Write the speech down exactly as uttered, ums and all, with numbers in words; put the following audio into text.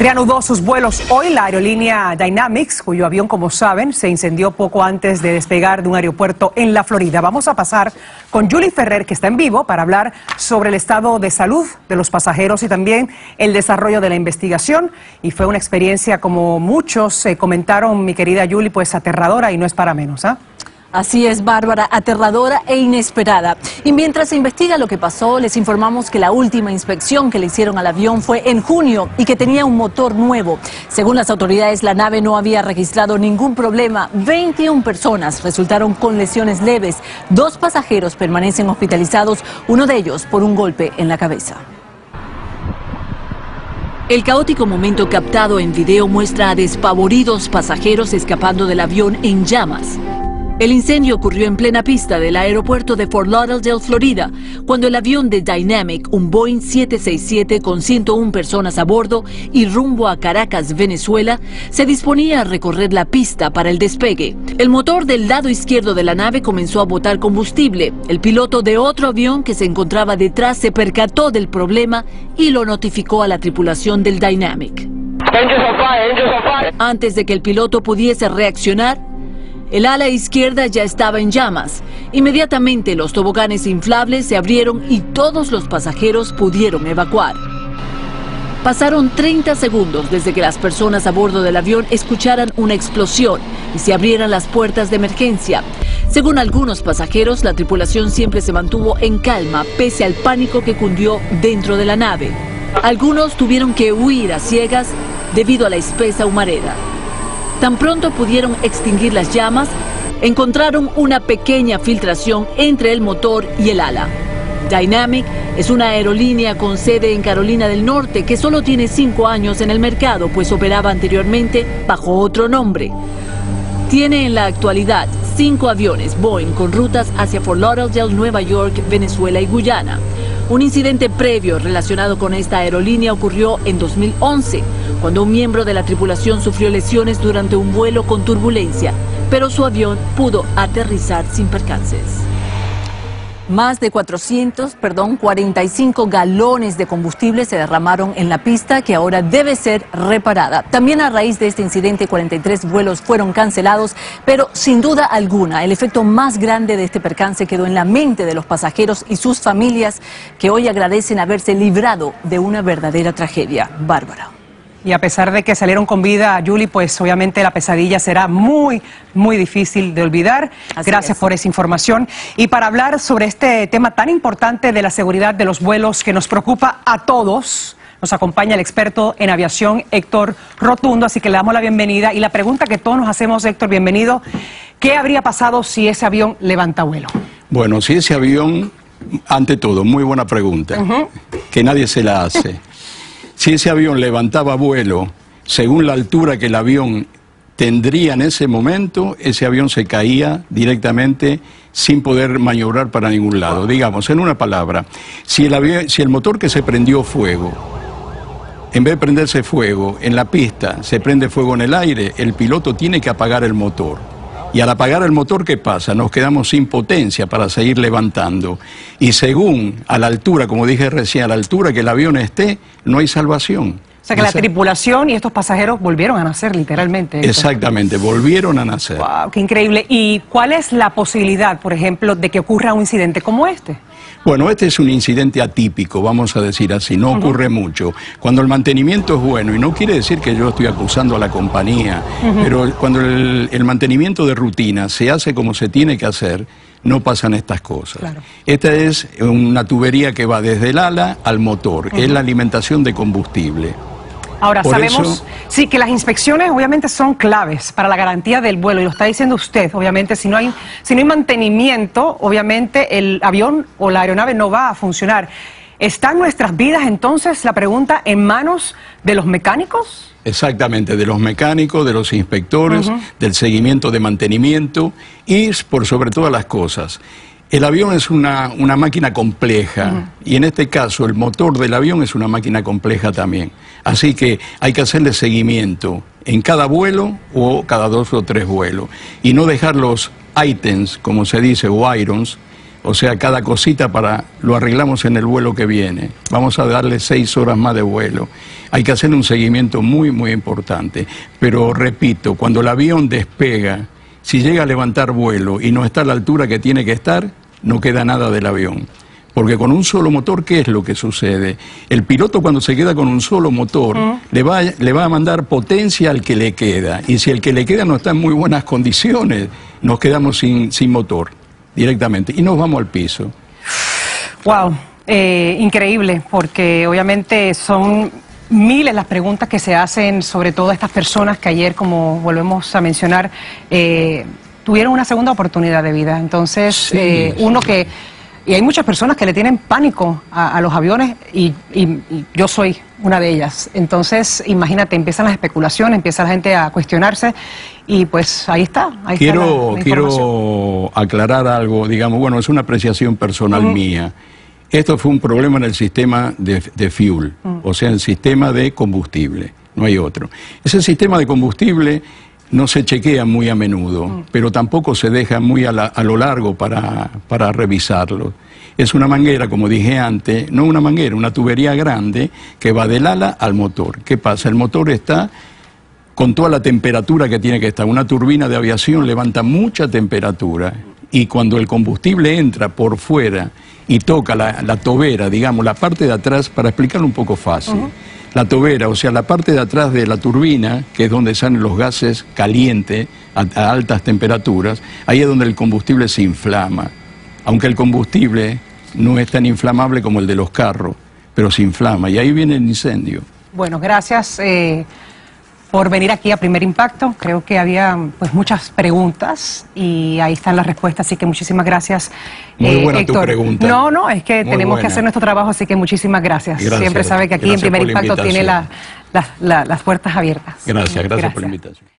Reanudó sus vuelos hoy la aerolínea Dynamics, cuyo avión, como saben, se incendió poco antes de despegar de un aeropuerto en la Florida. Vamos a pasar con Julie Ferrer, que está en vivo, para hablar sobre el estado de salud de los pasajeros y también el desarrollo de la investigación. Y fue una experiencia, como muchos eh, comentaron, mi querida Julie, pues aterradora y no es para menos, ¿ah? ¿eh? Así es, Bárbara, aterradora e inesperada. Y mientras se investiga lo que pasó, les informamos que la última inspección que le hicieron al avión fue en junio y que tenía un motor nuevo. Según las autoridades, la nave no había registrado ningún problema. veintiuna personas resultaron con lesiones leves. Dos pasajeros permanecen hospitalizados, uno de ellos por un golpe en la cabeza. El caótico momento captado en video muestra a despavoridos pasajeros escapando del avión en llamas. El incendio ocurrió en plena pista del aeropuerto de Fort Lauderdale, Florida, cuando el avión de Dynamic, un Boeing siete sesenta y siete con ciento una personas a bordo y rumbo a Caracas, Venezuela, se disponía a recorrer la pista para el despegue. El motor del lado izquierdo de la nave comenzó a botar combustible. El piloto de otro avión que se encontraba detrás se percató del problema y lo notificó a la tripulación del Dynamic. Antes de que el piloto pudiese reaccionar, el ala izquierda ya estaba en llamas. Inmediatamente los toboganes inflables se abrieron y todos los pasajeros pudieron evacuar. Pasaron treinta segundos desde que las personas a bordo del avión escucharan una explosión y se abrieran las puertas de emergencia. Según algunos pasajeros, la tripulación siempre se mantuvo en calma pese al pánico que cundió dentro de la nave. Algunos tuvieron que huir a ciegas debido a la espesa humareda. Tan pronto pudieron extinguir las llamas, encontraron una pequeña filtración entre el motor y el ala. Dynamic es una aerolínea con sede en Carolina del Norte que solo tiene cinco años en el mercado, pues operaba anteriormente bajo otro nombre. Tiene en la actualidad cinco aviones Boeing con rutas hacia Fort Lauderdale, Nueva York, Venezuela y Guyana. Un incidente previo relacionado con esta aerolínea ocurrió en dos mil once, cuando un miembro de la tripulación sufrió lesiones durante un vuelo con turbulencia, pero su avión pudo aterrizar sin percances. Más de cuatrocientos, perdón, cuarenta y cinco galones de combustible se derramaron en la pista, que ahora debe ser reparada. También a raíz de este incidente, cuarenta y tres vuelos fueron cancelados, pero sin duda alguna, el efecto más grande de este percance quedó en la mente de los pasajeros y sus familias, que hoy agradecen haberse librado de una verdadera tragedia. Bárbara. Y a pesar de que salieron con vida, Julie, pues obviamente la pesadilla será muy, muy difícil de olvidar. Así Gracias es. por esa información. Y para hablar sobre este tema tan importante de la seguridad de los vuelos que nos preocupa a todos, nos acompaña el experto en aviación, Héctor Rotundo, así que le damos la bienvenida. Y la pregunta que todos nos hacemos, Héctor, bienvenido, ¿qué habría pasado si ese avión levanta vuelo? Bueno, si ese avión, ante todo, muy buena pregunta, uh-huh. que nadie se la hace. Si ese avión levantaba vuelo, según la altura que el avión tendría en ese momento, ese avión se caía directamente sin poder maniobrar para ningún lado. Digamos, en una palabra, si el, avión, si el motor que se prendió fuego, en vez de prenderse fuego en la pista, se prende fuego en el aire, el piloto tiene que apagar el motor. Y al apagar el motor, ¿qué pasa? Nos quedamos sin potencia para seguir levantando. Y según a la altura, como dije recién, a la altura que el avión esté, no hay salvación. O sea que la tripulación y estos pasajeros volvieron a nacer, literalmente. Héctor. Exactamente, volvieron a nacer. Wow, qué increíble. ¿Y cuál es la posibilidad, por ejemplo, de que ocurra un incidente como este? Bueno, este es un incidente atípico, vamos a decir así, no ocurre uh-huh. mucho. Cuando el mantenimiento es bueno, y no quiere decir que yo estoy acusando a la compañía, uh-huh. pero cuando el, el mantenimiento de rutina se hace como se tiene que hacer, no pasan estas cosas. Claro. Esta es una tubería que va desde el ala al motor, uh-huh. es la alimentación de combustible. Ahora, Por sabemos eso, sí, que las inspecciones obviamente son claves para la garantía del vuelo, y lo está diciendo usted, obviamente, si no hay, si no hay mantenimiento, obviamente el avión o la aeronave no va a funcionar. ¿Están nuestras vidas, entonces, la pregunta, en manos de los mecánicos? Exactamente, de los mecánicos, de los inspectores, uh-huh. del seguimiento de mantenimiento y, por sobre todas las cosas, el avión es una, una máquina compleja, uh-huh. y en este caso el motor del avión es una máquina compleja también. Así que hay que hacerle seguimiento en cada vuelo o cada dos o tres vuelos y no dejar los ítems, como se dice, o irons, O sea, cada cosita para lo arreglamos en el vuelo que viene. Vamos a darle seis horas más de vuelo. Hay que hacer un seguimiento muy, muy importante. Pero repito, cuando el avión despega, si llega a levantar vuelo y no está a la altura que tiene que estar, no queda nada del avión. Porque con un solo motor, ¿qué es lo que sucede? El piloto cuando se queda con un solo motor, uh-huh. le, va, le va a mandar potencia al que le queda. Y si el que le queda no está en muy buenas condiciones, nos quedamos sin, sin motor directamente y nos vamos al piso. Wow, eh, increíble, porque obviamente son miles las preguntas que se hacen sobre todo a estas personas que ayer, como volvemos a mencionar, eh, tuvieron una segunda oportunidad de vida. Entonces, sí, eh, uno que... Y hay muchas personas que le tienen pánico a, a los aviones y, y, y yo soy una de ellas. Entonces, imagínate, empiezan las especulaciones, empieza la gente a cuestionarse y pues ahí está. Ahí quiero, está la, la quiero aclarar algo, digamos, bueno, es una apreciación personal uh-huh. mía. Esto fue un problema en el sistema de, de fuel, uh-huh. o sea, el sistema de combustible, no hay otro. Ese sistema de combustible no se chequea muy a menudo, mm. pero tampoco se deja muy a, la, a lo largo para, para revisarlo. Es una manguera, como dije antes, no una manguera, una tubería grande que va del ala al motor. ¿Qué pasa? El motor está con toda la temperatura que tiene que estar. Una turbina de aviación levanta mucha temperatura y cuando el combustible entra por fuera y toca la, la tobera, digamos, la parte de atrás, para explicarlo un poco fácil, uh-huh. la tobera, o sea, la parte de atrás de la turbina, que es donde salen los gases calientes a, a altas temperaturas, ahí es donde el combustible se inflama. Aunque el combustible no es tan inflamable como el de los carros, pero se inflama y ahí viene el incendio. Bueno, gracias eh, por venir aquí a Primer Impacto. Creo que había pues muchas preguntas y ahí están las respuestas, así que muchísimas gracias. Muy eh, buena Héctor. tu pregunta. No, no, es que Muy tenemos buena. que hacer nuestro trabajo, así que muchísimas gracias. gracias Siempre sabe que aquí en Primer Impacto tiene la, la, la, las puertas abiertas. Gracias, gracias, gracias por la invitación.